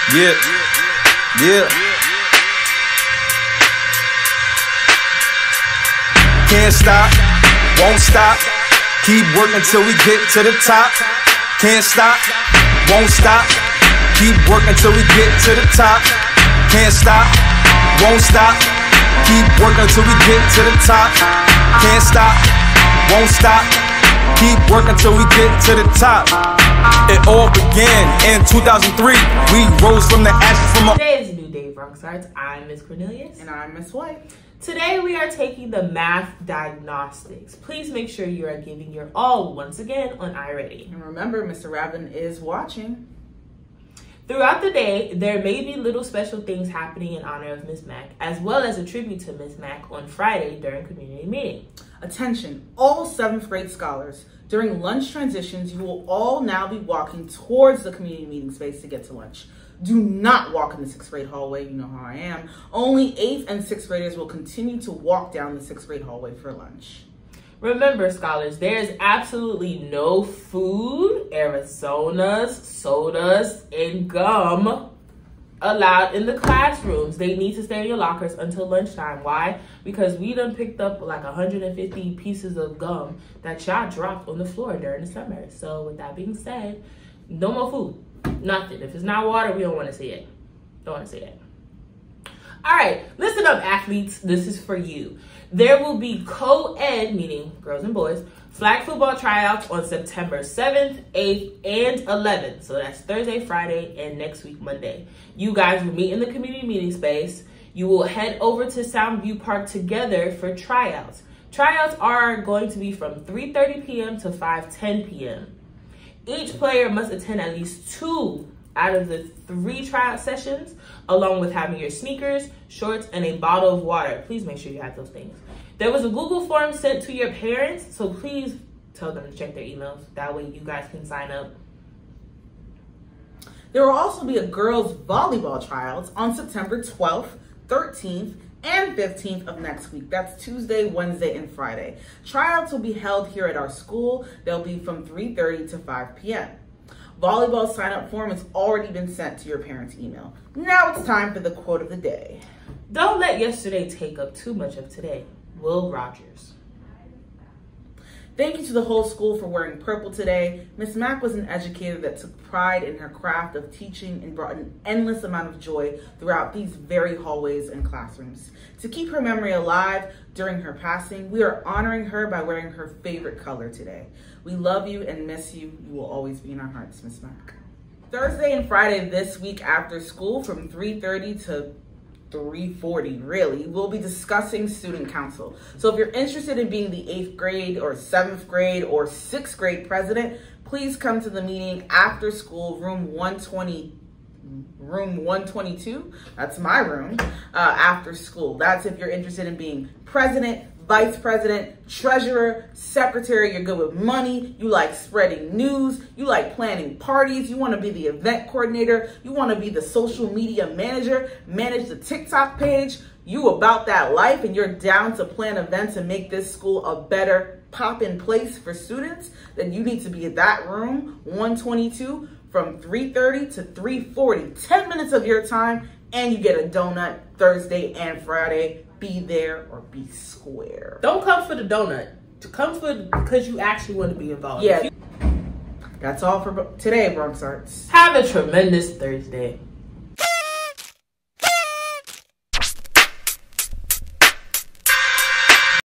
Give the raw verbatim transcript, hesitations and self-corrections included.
Yeah, yeah. Can't stop, won't stop. Keep working till we get to the top. Can't stop, won't stop. Keep working till we get to the top. Can't stop, won't stop. Keep working till we get to the top. Can't stop, won't stop. Keep working till we get to the top. It all began in two thousand three. We rose from the ashes from a... Today is a new day, Bronx Arts. I'm Miss Cornelius. And I'm Miss White. Today we are taking the math diagnostics. Please make sure you are giving your all once again on iReady. And remember, Mister Rabin is watching. Throughout the day, there may be little special things happening in honor of Miss Mac, as well as a tribute to Miss Mac on Friday during community meeting. Attention, all seventh grade scholars. During lunch transitions, you will all now be walking towards the community meeting space to get to lunch. Do not walk in the sixth grade hallway, you know how I am. Only eighth and sixth graders will continue to walk down the sixth grade hallway for lunch. Remember, scholars, there is absolutely no food, Arizonas, sodas, and gum allowed in the classrooms. They need to stay in your lockers until lunchtime. Why? Because we done picked up like one hundred fifty pieces of gum that y'all dropped on the floor during the summer. So with that being said, no more food. Nothing. If it's not water, we don't want to see it. Don't want to see it. All right, listen up, athletes. This is for you. There will be co-ed, meaning girls and boys, flag football tryouts on September seventh, eighth, and eleventh. So that's Thursday, Friday, and next week, Monday. You guys will meet in the community meeting space. You will head over to Soundview Park together for tryouts. Tryouts are going to be from three thirty p m to five ten p m Each player must attend at least two out of the three tryout sessions, along with having your sneakers, shorts, and a bottle of water. Please make sure you have those things. There was a Google form sent to your parents, so please tell them to check their emails. That way you guys can sign up. There will also be a girls' volleyball tryouts on September twelfth, thirteenth, and fifteenth of next week. That's Tuesday, Wednesday, and Friday. Tryouts will be held here at our school. They'll be from three thirty to five p m Volleyball sign-up form has already been sent to your parents' email. Now it's time for the quote of the day. Don't let yesterday take up too much of today. Will Rogers. Thank you to the whole school for wearing purple today. Miss Mac was an educator that took pride in her craft of teaching and brought an endless amount of joy throughout these very hallways and classrooms. To keep her memory alive during her passing, we are honoring her by wearing her favorite color today. We love you and miss you. You will always be in our hearts, Miss Mac. Thursday and Friday this week after school from three thirty to three forty, really, we'll be discussing student council. So if you're interested in being the eighth grade or seventh grade or sixth grade president, please come to the meeting after school, room one twenty, room one twenty-two. That's my room, uh, after school. That's if you're interested in being president, vice president, treasurer, secretary. You're good with money, you like spreading news, you like planning parties, you want to be the event coordinator, you want to be the social media manager, manage the TikTok page, you about that life, and you're down to plan events and make this school a better pop-in place for students, then you need to be at that room, one twenty-two, from three thirty to three forty. ten minutes of your time, and you get a donut Thursday and Friday. Be there or be square. Don't come for the donut. Come for because you actually want to be involved. Yeah. That's all for today, Bronx Arts. Have a tremendous Thursday.